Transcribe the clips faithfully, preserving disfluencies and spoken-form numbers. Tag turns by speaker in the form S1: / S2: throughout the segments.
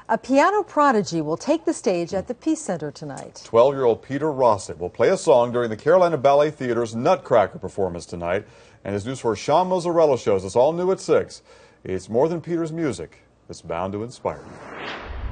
S1: A piano prodigy will take the stage at the Peace Center tonight.
S2: twelve-year-old Peter Rossett will play a song during the Carolina Ballet Theater's Nutcracker performance tonight. And as News four's Sean Mazzarello shows us, all new at six. It's more than Peter's music. It's bound to inspire you.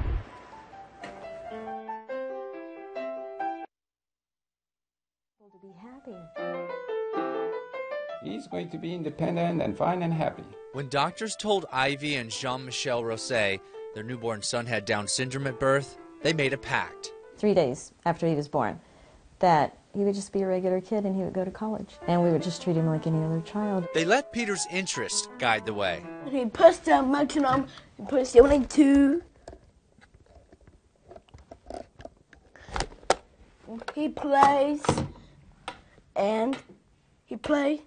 S3: To be happy.
S4: He's going to be independent and fine and happy.
S5: When doctors told Ivy and Jean-Michel Rosset their newborn son had Down syndrome at birth, they made a pact.
S3: Three days after he was born, that he would just be a regular kid and he would go to college. And we would just treat him like any other child.
S5: They let Peter's interest guide the way.
S6: He puts the metronome, he puts the only two. He plays, and he plays.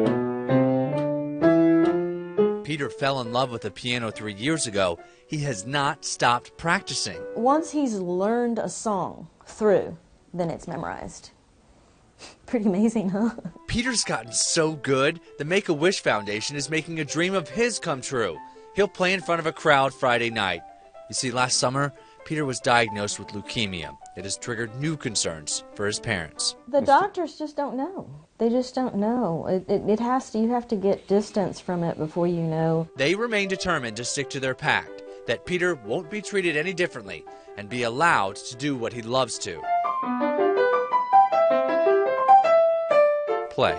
S5: Peter fell in love with the piano three years ago. He has not stopped practicing.
S3: Once he's learned a song through, then it's memorized. Pretty amazing, huh?
S5: Peter's gotten so good, the Make-A-Wish Foundation is making a dream of his come true. He'll play in front of a crowd Friday night. You see, last summer, Peter was diagnosed with leukemia. It has triggered new concerns for his parents.
S3: The doctors just don't know. They just don't know. It, it, it has to, you have to get distance from it before you know.
S5: They remain determined to stick to their pact, that Peter won't be treated any differently and be allowed to do what he loves to. Play.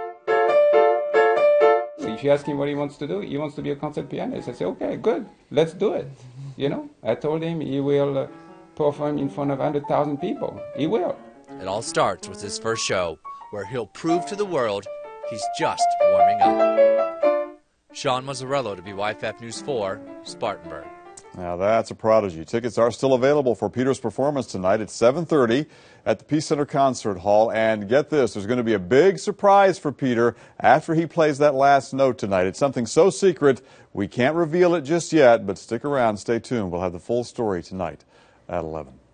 S4: So if you ask him what he wants to do, he wants to be a concert pianist. I say, okay, good, let's do it. You know, I told him he will uh, perform in front of one hundred thousand people. He will.
S5: It all starts with his first show, where he'll prove to the world he's just warming up. Sean Mazzarello, W Y F F News four, Spartanburg.
S2: Now that's a prodigy. Tickets are still available for Peter's performance tonight at seven thirty at the Peace Center Concert Hall. And get this, there's going to be a big surprise for Peter after he plays that last note tonight. It's something so secret we can't reveal it just yet, but stick around, stay tuned. We'll have the full story tonight at eleven.